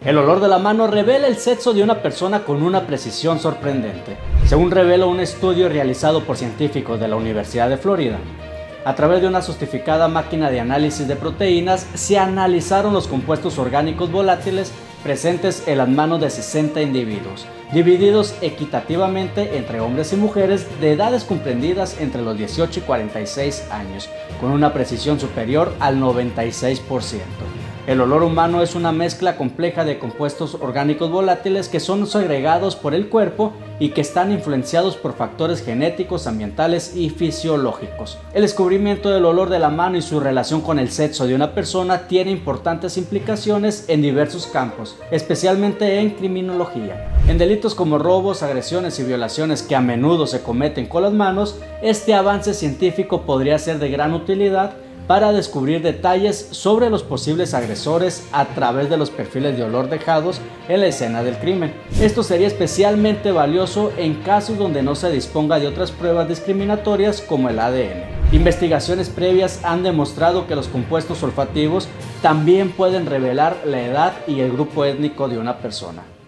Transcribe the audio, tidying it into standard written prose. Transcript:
El olor de la mano revela el sexo de una persona con una precisión sorprendente, según revela un estudio realizado por científicos de la Universidad de Florida. A través de una sofisticada máquina de análisis de proteínas, se analizaron los compuestos orgánicos volátiles presentes en las manos de 60 individuos, divididos equitativamente entre hombres y mujeres de edades comprendidas entre los 18 y 46 años, con una precisión superior al 96%. El olor humano es una mezcla compleja de compuestos orgánicos volátiles que son segregados por el cuerpo y que están influenciados por factores genéticos, ambientales y fisiológicos. El descubrimiento del olor de la mano y su relación con el sexo de una persona tiene importantes implicaciones en diversos campos, especialmente en criminología. En delitos como robos, agresiones y violaciones que a menudo se cometen con las manos, este avance científico podría ser de gran utilidad para descubrir detalles sobre los posibles agresores a través de los perfiles de olor dejados en la escena del crimen. Esto sería especialmente valioso en casos donde no se disponga de otras pruebas discriminatorias como el ADN. Investigaciones previas han demostrado que los compuestos olfativos también pueden revelar la edad y el grupo étnico de una persona.